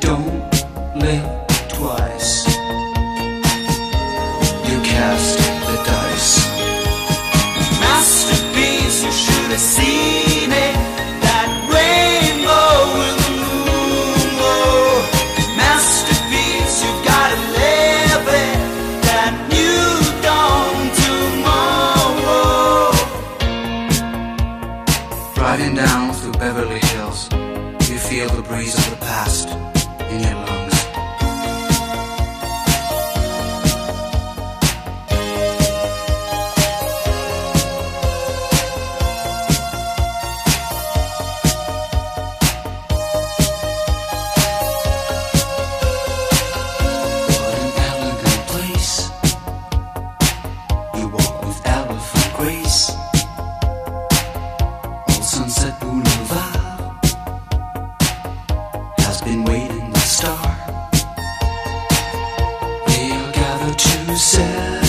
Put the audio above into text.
don't live twice. You cast the dice. Masterpiece, you should have seen it. That rainbow with the moon. Masterpiece, you've gotta live it. That new dawn tomorrow. Riding down through Beverly Hills, you feel the breeze of the past in your lungs. What an elegant place. You walk with elephant grace. Old Sunset Boulevard has been waiting to start. They'll gather to celebrate.